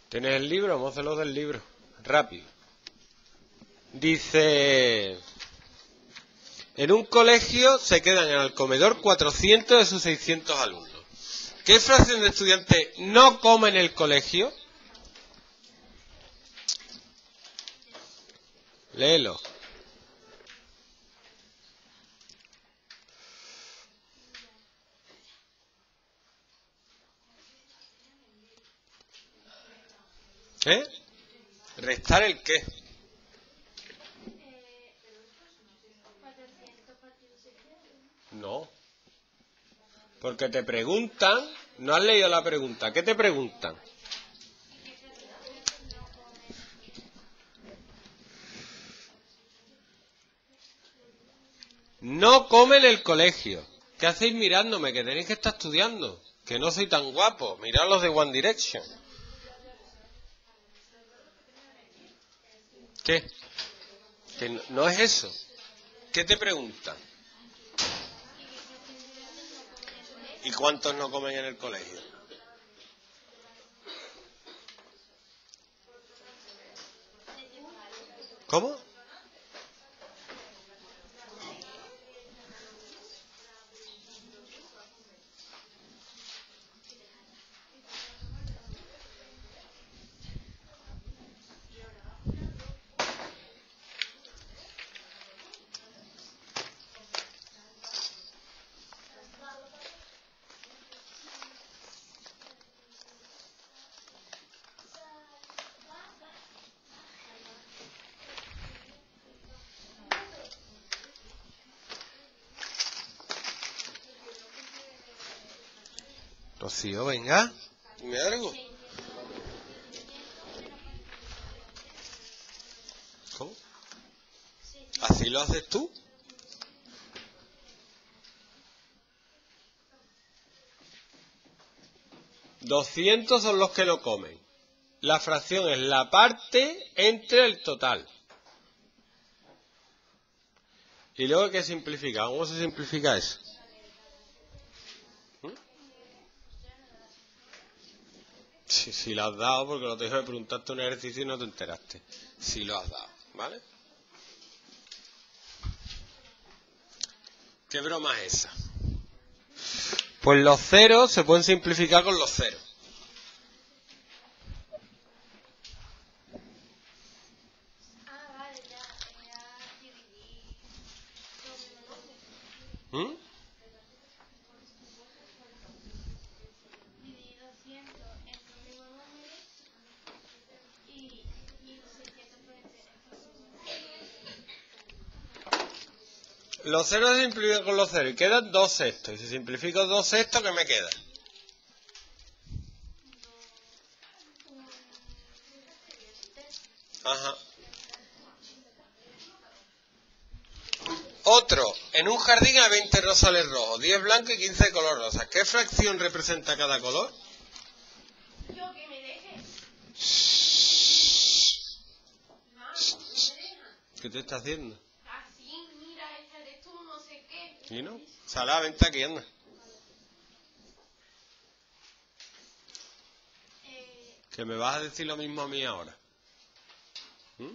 ¿Tienes el libro? Vamos a hacerlo del libro. Rápido. Dice... En un colegio se quedan en el comedor 400 de sus 600 alumnos. ¿Qué fracción de estudiantes no come en el colegio? Léelo. ¿Eh? ¿Restar el qué? No. Porque te preguntan, no has leído la pregunta. ¿Qué te preguntan? No come en el colegio. ¿Qué hacéis mirándome? Que tenéis que estar estudiando. Que no soy tan guapo. Mirad los de One Direction. ¿Qué? Que no es eso. ¿Qué te preguntan? ¿Y cuántos no comen en el colegio? ¿Cómo? Rocío, venga. Dime algo. ¿Cómo? ¿Así lo haces tú? $200 son los que no comen. La fracción es la parte entre el total. ¿Y luego qué simplifica? ¿Cómo se simplifica eso? Si lo has dado, porque lo tengo que preguntarte un ejercicio y no te enteraste. Si lo has dado, ¿vale? ¿Qué broma es esa? Pues los ceros se pueden simplificar con los ceros. ¿Mm? Los ceros se simplifican con los ceros y quedan 2 sextos. Y si simplifico 2 sextos, ¿qué me queda? Ajá. Otro. En un jardín hay 20 rosales rojos, 10 blancos y 15 de color rosa. ¿Qué fracción representa cada color? Yo que me deje. ¿Qué te está haciendo? Así, mira, esta eres tú, no sé qué. ¿Y no? Salá, vente aquí, anda. Que me vas a decir lo mismo a mí ahora. ¿Mm?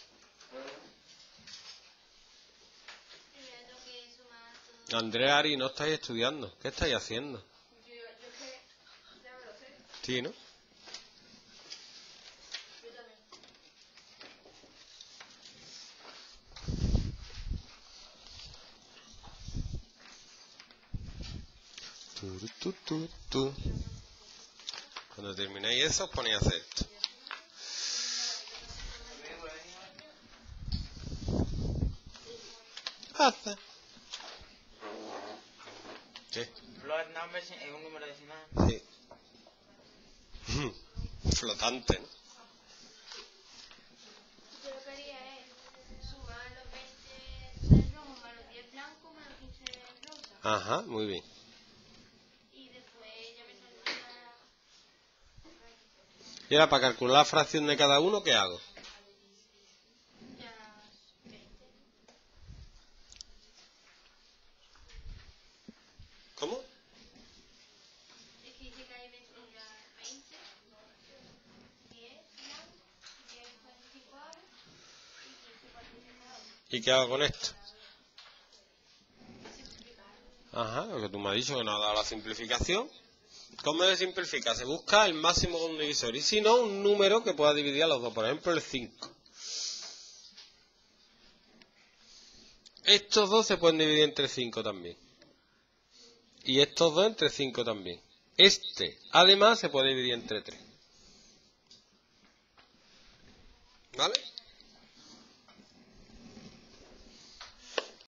Andrea, Ari, no estáis estudiando. ¿Qué estáis haciendo? Yo que ya me lo sé. Sí, ¿no? Yo también. Cuando terminéis eso, os ponéis a hacer esto. Hace. ¿Qué? Float number es un número decimal. Sí. Flotante, ¿no? Yo lo que haría es sumar los 20 rojos más los 10 blancos más los 15 rosas. Ajá, muy bien. Y después ya me saldría... Y ahora, para calcular la fracción de cada uno, ¿qué hago? Ya 20. ¿Cómo? Es que dice que hay 20, 10, ¿Y qué hago con esto? Ajá, lo que tú me has dicho que no ha dado la simplificación. ¿Cómo se simplifica? Se busca el máximo de un divisor. Y si no, un número que pueda dividir a los dos. Por ejemplo, el 5. Estos dos se pueden dividir entre 5 también. Y estos dos entre 5 también. Este, además, se puede dividir entre 3. ¿Vale?